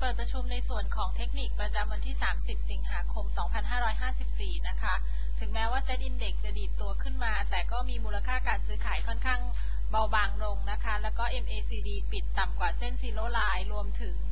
ปิดประชุมในส่วนของเทคนิคประจำวันที่ 30 สิงหาคม 2554 นะคะ ถึงแม้ว่า Set Index จะดีดตัวขึ้นมาแต่ก็มีมูลค่าการซื้อขายค่อนข้างเบาบางลงนะคะแล้วก็ MACD ปิดต่ำกว่าเส้น Zero Line รวมถึง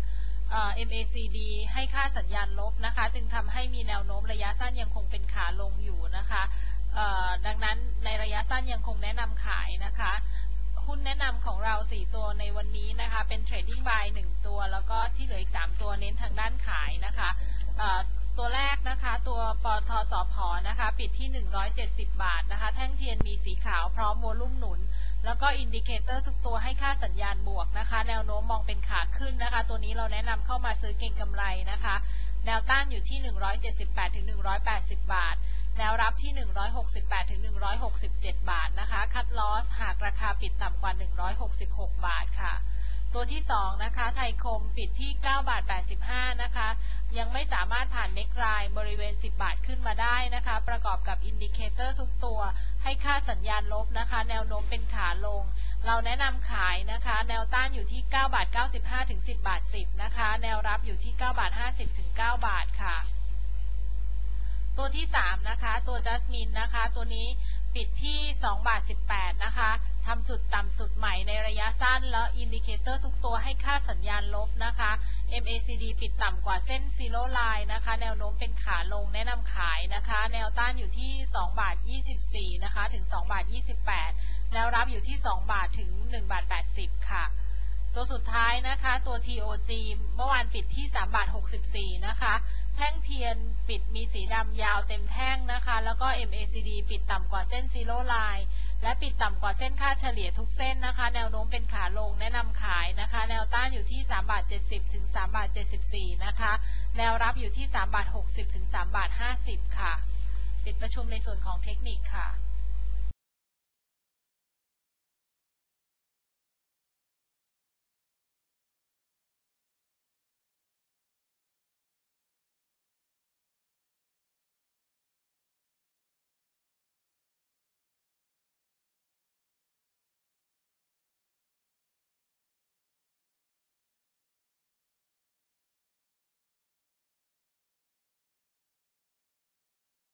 MACD ให้ค่าสัญญาณลบนะคะจึงทำให้มีแนวโน้มระยะสั้นยังคงเป็นขาลงอยู่นะคะดังนั้นในระยะสั้นยังคงแนะนำขายนะคะหุ้นแนะนำของเรา4ตัวในวันนี้นะคะเป็น Trading Buy 1 ตัวแล้วก็ที่เหลืออีก3ตัวเน้นทางด้านขายนะคะตัวแรกนะคะตัวปทสผนะคะปิดที่170 บาทนะคะแท่งเทียนมีสีขาวพร้อมโวลุ่มหนุนแล้วก็อินดิเคเตอร์ทุกตัวให้ค่าสัญญาณบวกนะคะแนวโน้มมองเป็นขาขึ้นนะคะตัวนี้เราแนะนำเข้ามาซื้อเก็งกำไรนะคะแนวต้านอยู่ที่178 ถึง 180 บาทแนวรับที่168 ถึง 167 บาทนะคะคัดลอสหากราคาปิดต่ำกว่า166 บาทค่ะตัวที่2นะคะไทยคมปิดที่9 บาท 85นะคะยังไม่สามารถผ่านเน็กไลน์บริเวณ10 บาทขึ้นมาได้นะคะประกอบกับอินดิเคเตอร์ทุกตัวให้ค่าสัญญาณลบนะคะแนวโน้มเป็นขาลงเราแนะนำขายนะคะแนวต้านอยู่ที่9 บาท 95 ถึง 10 บาท 10นะคะแนวรับอยู่ที่9 บาท 50 ถึง 9 บาทค่ะตัวที่3นะคะตัวจัสมินนะคะตัวนี้ปิดที่2 บาท 18นะคะทำจุดต่ำสุดใหม่ในระยะสั้นแล้วอินดิเคเตอร์ทุกตัวให้ค่าสัญญาณลบนะคะ MACD ปิดต่ำกว่าเส้น Zero Line นะคะแนวโน้มเป็นขาลงแนะนำขายนะคะแนวต้านอยู่ที่2 บาท 24นะคะถึง2 บาท 28แนวรับอยู่ที่2 บาทถึง1 บาท 80ค่ะตัวสุดท้ายนะคะตัว TOG เมื่อวานปิดที่3 บาท 64นะคะแท่งเทียนปิดมีสีดำยาวเต็มแท่งนะคะแล้วก็ MACD ปิดต่ำกว่าเส้น Zero Line และปิดต่ำกว่าเส้นค่าเฉลี่ยทุกเส้นนะคะแนวโน้มเป็นขาลงแนะนำขายนะคะแนวต้านอยู่ที่3 บาท 70 ถึง 3 บาท 74นะคะแนวรับอยู่ที่3 บาท 60 ถึง 3 บาท 50ค่ะปิดประชุมในส่วนของเทคนิคค่ะ